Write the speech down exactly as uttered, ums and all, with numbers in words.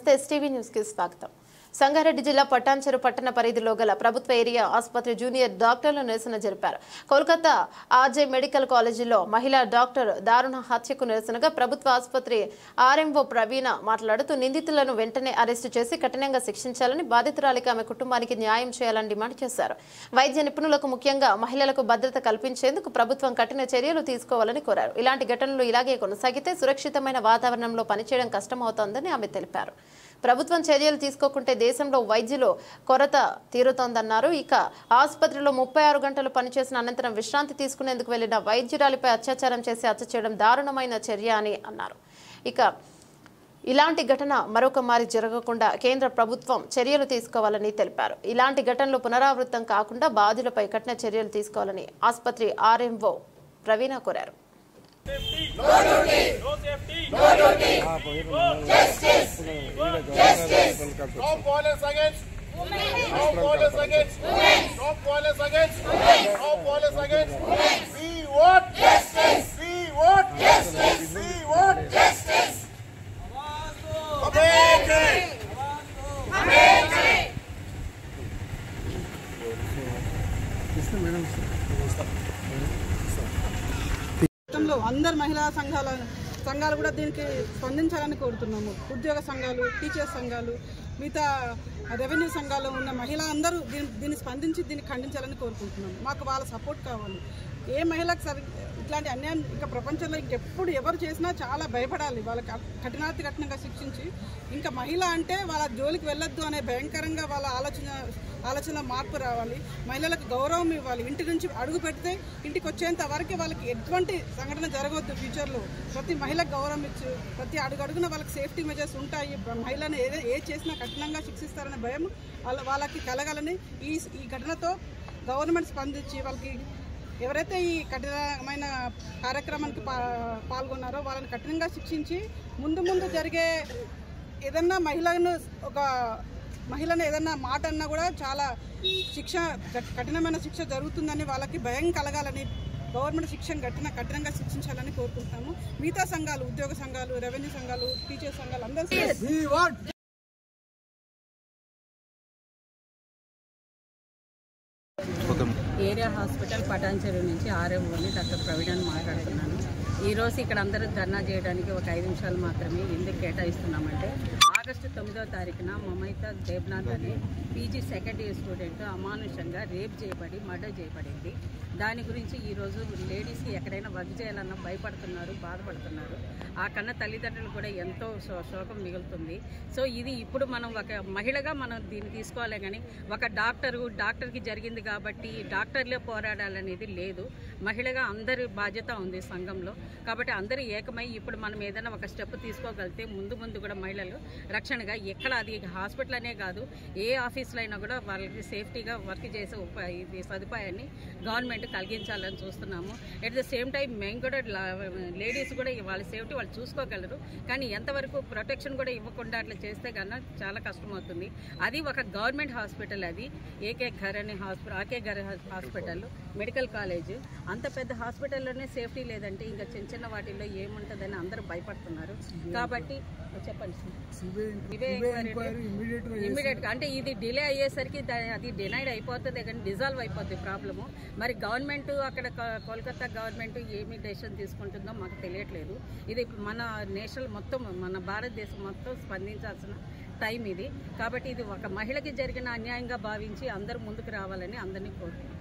నమస్తే STV news కి స్వాగతం. సంగారెడ్డి జిల్లా పటాన్చెరు పట్టణ పరిధిలో గల ప్రభుత్వ ఏరియా ఆసుపత్రి జూనియర్ డాక్టర్లు నిరసన జరిపారు. కోల్కతా ఆర్జే మెడికల్ కాలేజీలో మహిళా డాక్టర్ దారుణ హత్యకు నిరసనగా ప్రభుత్వ ఆసుపత్రి ఆర్ఎంఓ ప్రవీణ మాట్లాడుతూ నిందితులను వెంటనే అరెస్టు చేసి కఠినంగా శిక్షించాలని, బాధితురాలికి ఆమె కుటుంబానికి న్యాయం చేయాలని డిమాండ్ చేశారు. వైద్య నిపుణులకు ముఖ్యంగా మహిళలకు భద్రత కల్పించేందుకు ప్రభుత్వం కఠిన చర్యలు తీసుకోవాలని కోరారు. ఇలాంటి ఘటనలు ఇలాగే కొనసాగితే సురక్షితమైన వాతావరణంలో పనిచేయడం కష్టమవుతోందని ఆమె తెలిపారు. ప్రభుత్వం చర్యలు తీసుకోకుంటే దేశంలో వైద్యులు కొరత తీరుతోందన్నారు. ఇక ఆసుపత్రిలో ముప్పై ఆరు గంటలు పనిచేసిన అనంతరం విశ్రాంతి తీసుకునేందుకు వెళ్లిన వైద్యురాలిపై అత్యాచారం చేసి హత్య చేయడం దారుణమైన చర్య అని అన్నారు. ఇక ఇలాంటి ఘటన మరొక మారి జరగకుండా కేంద్ర ప్రభుత్వం చర్యలు తీసుకోవాలని తెలిపారు. ఇలాంటి ఘటనలు పునరావృతం కాకుండా బాధితులపై కఠిన చర్యలు తీసుకోవాలని ఆసుపత్రి ఆర్ఎంఓ ప్రవీణ కోరారు. No duty. No safety. No duty. Justice. Justice. No violence against women. No violence against women. No violence against women. No violence against women. We want justice. We want justice. We want justice. Amendment. Amendment. అందరు మహిళా సంఘాల సంఘాలు కూడా దీనికి స్పందించాలని కోరుతున్నాము. ఉద్యోగ సంఘాలు, టీచర్స్ సంఘాలు, మిగతా రెవెన్యూ సంఘాల్లో ఉన్న మహిళ అందరూ దీని దీన్ని స్పందించి దీన్ని ఖండించాలని కోరుకుంటున్నాము. మాకు వాళ్ళ సపోర్ట్ కావాలి. ఏ మహిళకు సరి ఇట్లాంటి అన్యాయం ఇంకా ప్రపంచంలో ఇంకెప్పుడు ఎవరు చేసినా చాలా భయపడాలి. వాళ్ళకి కఠినాతి కఠినంగా శిక్షించి ఇంకా మహిళ అంటే వాళ్ళ జోలికి వెళ్ళొద్దు అనే భయంకరంగా వాళ్ళ ఆలోచన ఆలోచన మార్పు రావాలి. మహిళలకు గౌరవం ఇవ్వాలి. ఇంటి నుంచి అడుగు పెడితే ఇంటికి వచ్చేంత వరకు వాళ్ళకి ఎటువంటి సంఘటన జరగవద్దు. ఫ్యూచర్లో ప్రతి మహిళకు గౌరవం ఇచ్చు, ప్రతి అడుగడుగున వాళ్ళకి సేఫ్టీ మెజర్స్ ఉంటాయి. మహిళను ఏదే ఏ చేసినా కఠినంగా శిక్షిస్తారనే భయం వాళ్ళ వాళ్ళకి కలగాలని ఈ ఈ ఘటనతో గవర్నమెంట్ స్పందించి వాళ్ళకి ఎవరైతే ఈ కఠినమైన కార్యక్రమానికి పాల్గొన్నారో వాళ్ళని కఠినంగా శిక్షించి ముందు ముందు జరిగే ఏదన్నా మహిళను ఒక మహిళను ఏదన్నా మాట అన్నా కూడా చాలా శిక్ష కఠినమైన శిక్ష జరుగుతుందని వాళ్ళకి భయం కలగాలని గవర్నమెంట్ శిక్షను కఠిన కఠినంగా శిక్షించాలని కోరుకుంటున్నాము. మిగతా సంఘాలు, ఉద్యోగ సంఘాలు, రెవెన్యూ సంఘాలు, టీచర్ సంఘాలు అందరూ ఏరియా హాస్పిటల్ పటాన్చెరు నుంచి ఆర్ఎంఓని డాక్టర్ ప్రవీణ్ మాట్లాడుతున్నాను. ఈరోజు ఇక్కడ అందరూ ధర్నా చేయడానికి ఒక ఐదు నిమిషాలు మాత్రమే ఎందుకు కేటాయిస్తున్నామంటే, ఆగస్టు తొమ్మిదవ తారీఖున మమైత దేబ్నాథ్ అనే పీజీ సెకండ్ ఇయర్ స్టూడెంట్ అమానుషంగా రేప్ చేయబడి మర్డర్ చేయబడింది. దాని గురించి ఈరోజు లేడీస్కి ఎక్కడైనా వర్క్ చేయాలన్నా భయపడుతున్నారు, బాధపడుతున్నారు. ఆ కన్నా తల్లిదండ్రులు కూడా ఎంతో శోకం మిగులుతుంది. సో ఇది ఇప్పుడు మనం ఒక మహిళగా మనం దీన్ని తీసుకోవాలి. కానీ ఒక డాక్టరు డాక్టర్కి జరిగింది కాబట్టి డాక్టర్లే పోరాడాలనేది లేదు. మహిళగా అందరి బాధ్యత ఉంది సంఘంలో. కాబట్టి అందరూ ఏకమై ఇప్పుడు మనం ఏదైనా ఒక స్టెప్ తీసుకోగలిగితే ముందు ముందు కూడా మహిళలు రక్షణగా ఎక్కడ అది హాస్పిటల్ అనే కాదు ఏ ఆఫీస్లో అయినా కూడా వాళ్ళకి సేఫ్టీగా వర్క్ చేసే ఇది సదుపాయాన్ని గవర్నమెంట్ కలిగించాలని చూస్తున్నాము. ఎట్ ద సేమ్ టైం మేము కూడా లేడీస్ కూడా వాళ్ళ సేఫ్టీ వాళ్ళు చూసుకోగలరు. కానీ ఎంతవరకు ప్రొటెక్షన్ కూడా ఇవ్వకుండా అట్లా చేస్తే కన్నా చాలా కష్టమవుతుంది. అది ఒక గవర్నమెంట్ హాస్పిటల్, అది ఏకే ఘర్ అనే హాస్పిటల్, ఆకే ఘర్ హాస్పిటల్ మెడికల్ కాలేజ్. అంత పెద్ద హాస్పిటల్లోనే సేఫ్టీ లేదంటే ఇంకా చిన్న చిన్న వాటిల్లో ఏముంటుందని అందరూ భయపడుతున్నారు. కాబట్టి చెప్పండి ఇమీడియట్గా అంటే ఇది డిలే అయ్యేసరికి అది డినైడ్ అయిపోతుంది కానీ డిజాల్వ్ అయిపోతుంది ప్రాబ్లము. మరి గవర్నమెంట్ అక్కడ కోల్కతా గవర్నమెంట్ ఏమి డెసిషన్ తీసుకుంటుందో మాకు తెలియట్లేదు. ఇది మన నేషనల్ మొత్తం మన భారతదేశం మొత్తం స్పందించాల్సిన టైం ఇది. కాబట్టి ఇది ఒక మహిళకి జరిగిన అన్యాయంగా భావించి అందరూ ముందుకు రావాలని అందరినీ కోరుకుంటున్నాం.